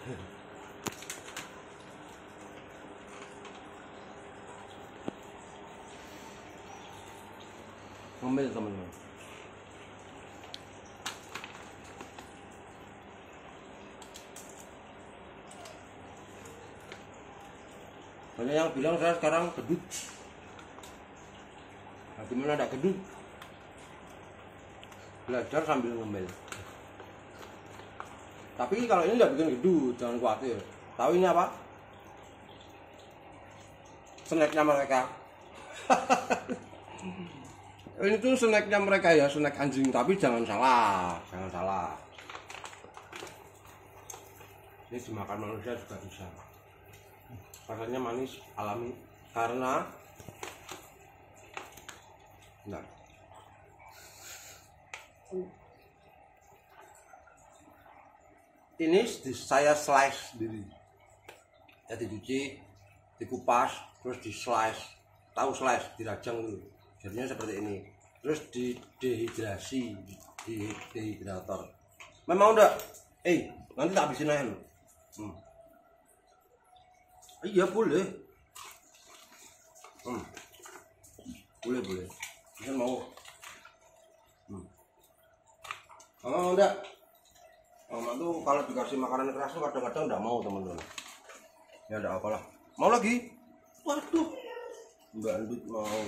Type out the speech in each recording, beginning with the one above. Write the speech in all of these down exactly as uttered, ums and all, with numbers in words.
Ngemil teman-teman. Banyak yang bilang saya sekarang gedut. Nah, gimana ada gedut? Belajar sambil ngemil. Tapi kalau ini nggak bikin gedut, jangan khawatir. Tahu ini apa? Snacknya mereka. Ini tuh snacknya mereka ya, snack anjing. Tapi jangan salah, jangan salah. Ini dimakan manusia juga bisa. Rasanya manis alami karena nah ini saya slice sendiri ya, dicuci, dikupas, terus di slice, tahu slice, dirajang dulu jadinya seperti ini, terus di dehidrasi di dehidrator. Memang udah eh nanti tak habisin aja loh. hmm. Iya boleh, hmm. boleh boleh, bisa mau. Hmm. Kalau enggak, mama tuh kalau dikasih makanan keras tuh kadang-kadang enggak mau teman-teman. Ya enggak apalah. Mau lagi? Waduh, enggak lanjut mau.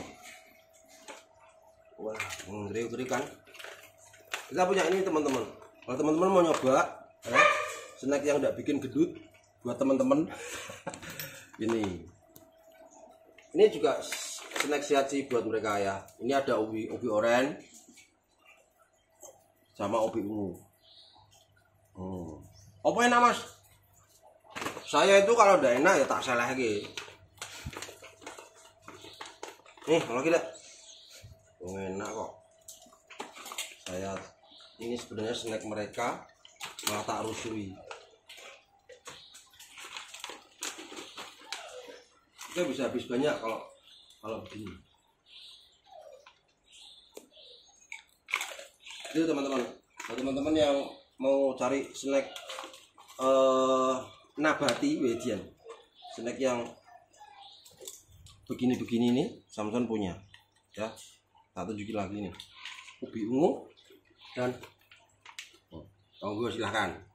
Wah, ngeri-ngeri kan? Kita punya ini teman-teman. Kalau teman-teman mau nyoba, eh, snack yang enggak bikin gedut buat teman-teman. Ini ini juga snack sehat sih buat mereka ya. Ini ada ubi ubi oren sama ubi ungu. hmm. Apa enak mas? Saya itu kalau udah enak ya tak salah lagi. Nih kalau kita oh, enak kok. Saya ini sebenarnya snack mereka malah tak rusui. Kita bisa habis banyak kalau kalau begini. Itu teman-teman, teman-teman yang mau cari snack eh, nabati wedian, snack yang begini-begini nih, Samson punya, ya. Tak tunjukin lagi nih, ubi ungu dan oh, tunggu silahkan.